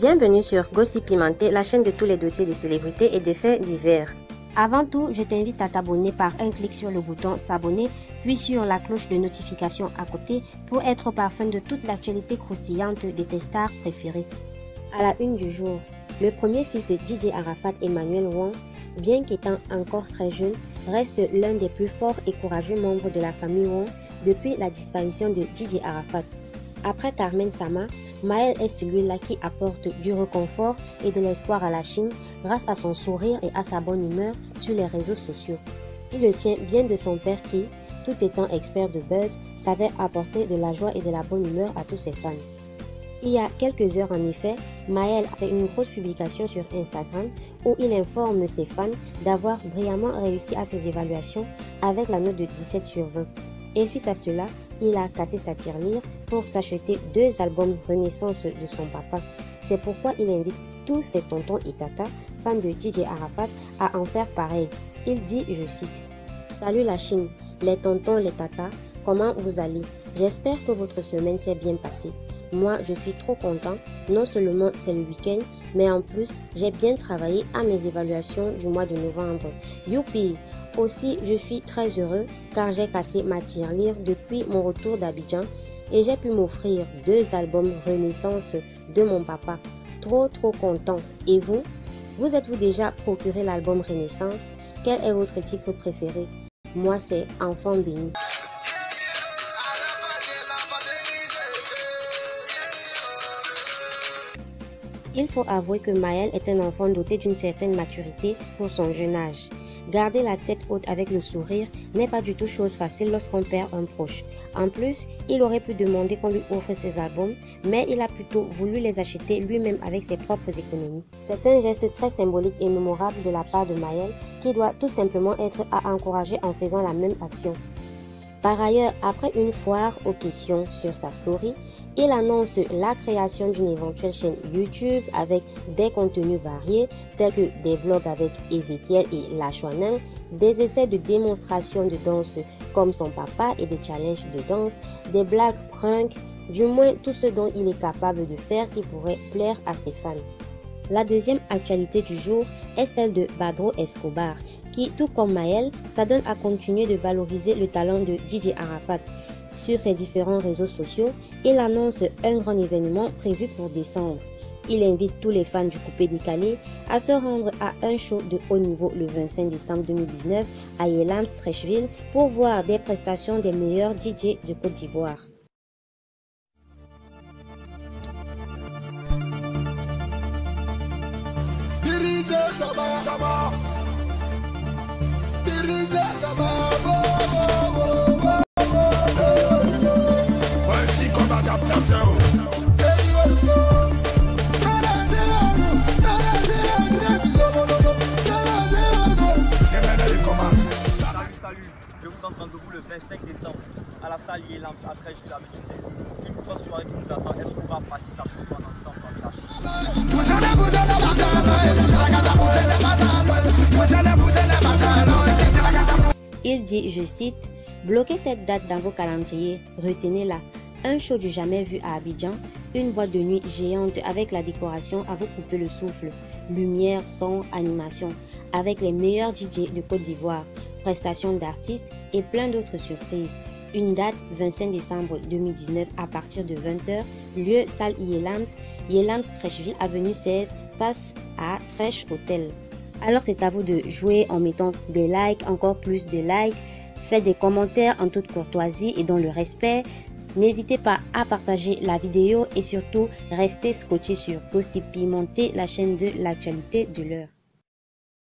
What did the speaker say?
Bienvenue sur Gossip Pimenté, la chaîne de tous les dossiers des célébrités et des faits divers. Avant tout, je t'invite à t'abonner par un clic sur le bouton s'abonner, puis sur la cloche de notification à côté pour être au parfum de toute l'actualité croustillante de tes stars préférées. À la une du jour, le premier fils de DJ Arafat, Emmanuel Wang, bien qu'étant encore très jeune, reste l'un des plus forts et courageux membres de la famille Wang depuis la disparition de DJ Arafat. Après Carmen Sama, Maël est celui-là qui apporte du réconfort et de l'espoir à la Chine grâce à son sourire et à sa bonne humeur sur les réseaux sociaux. Il le tient bien de son père qui, tout étant expert de buzz, savait apporter de la joie et de la bonne humeur à tous ses fans. Il y a quelques heures en effet, Maël a fait une grosse publication sur Instagram où il informe ses fans d'avoir brillamment réussi à ses évaluations avec la note de 17 sur 20. Et suite à cela, il a cassé sa tirelire pour s'acheter 2 albums Renaissance de son papa. C'est pourquoi il invite tous ses tontons et tatas, fans de DJ Arafat, à en faire pareil. Il dit, je cite, « Salut la Chine, les tontons, les tatas, comment vous allez? J'espère que votre semaine s'est bien passée. Moi, je suis trop content. Non seulement c'est le week-end, mais en plus, j'ai bien travaillé à mes évaluations du mois de novembre. Youpi! Aussi, je suis très heureux car j'ai cassé ma tirelire depuis mon retour d'Abidjan et j'ai pu m'offrir 2 albums Renaissance de mon papa. Trop content. Et vous? Vous êtes-vous déjà procuré l'album Renaissance? Quel est votre titre préféré? Moi, c'est Enfant béni. Il faut avouer que Maël est un enfant doté d'une certaine maturité pour son jeune âge. Garder la tête haute avec le sourire n'est pas du tout chose facile lorsqu'on perd un proche. En plus, il aurait pu demander qu'on lui offre ses albums, mais il a plutôt voulu les acheter lui-même avec ses propres économies. C'est un geste très symbolique et mémorable de la part de Maël qui doit tout simplement être à encourager en faisant la même action. Par ailleurs, après une foire aux questions sur sa story, il annonce la création d'une éventuelle chaîne YouTube avec des contenus variés tels que des vlogs avec Ezekiel et Lachouanin, des essais de démonstration de danse comme son papa et des challenges de danse, des blagues prank, du moins tout ce dont il est capable de faire qui pourrait plaire à ses fans. La deuxième actualité du jour est celle de Badro Escobar, qui, tout comme Maël, s'adonne à continuer de valoriser le talent de DJ Arafat. Sur ses différents réseaux sociaux, il annonce un grand événement prévu pour décembre. Il invite tous les fans du coupé décalé à se rendre à un show de haut niveau le 25 décembre 2019 à Yelams Trècheville pour voir des prestations des meilleurs DJ de Côte d'Ivoire. Je vous donne rendez-vous le 25 décembre à la salle Yelams à Trècheville avenue 16. Une grosse soirée qui nous attend. Est-ce qu'on va partir sa chauffe pendant 100 ans de la Chine? Il dit, je cite, « Bloquez cette date dans vos calendriers, retenez-la. Un show du jamais vu à Abidjan, une boîte de nuit géante avec la décoration à vous couper le souffle, lumière, son, animation, avec les meilleurs DJ de Côte d'Ivoire, prestations d'artistes et plein d'autres surprises. Une date 25 décembre 2019 à partir de 20h, lieu salle Yelams Trècheville avenue 16, face à Trèche Hôtel. » Alors c'est à vous de jouer en mettant des likes, encore plus de likes, faites des commentaires en toute courtoisie et dans le respect. N'hésitez pas à partager la vidéo et surtout restez scotché sur Gossip Pimenté, la chaîne de l'actualité de l'heure.